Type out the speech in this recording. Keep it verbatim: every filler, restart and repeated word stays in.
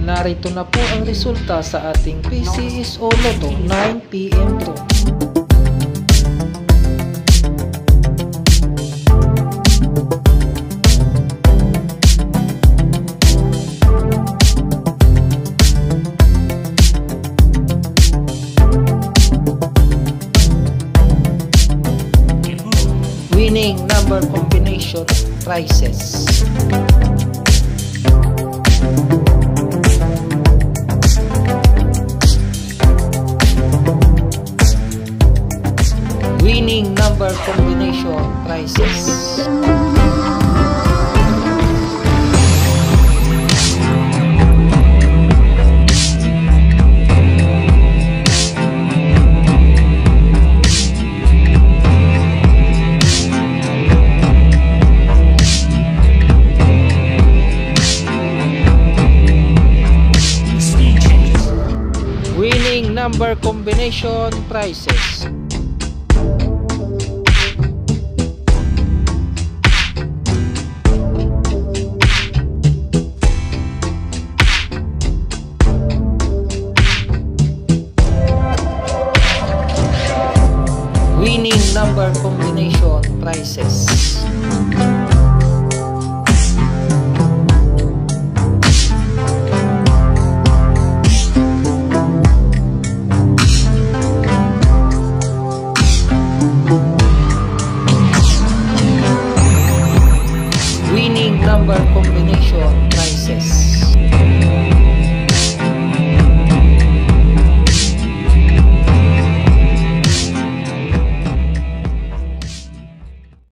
Narito na po ang resulta sa ating P C S O Lotto nine P M draw. Winning number combination prizes. Winning number combination prizes. Winning number combination prizes. Winning number combination prizes. Winning number combination prizes.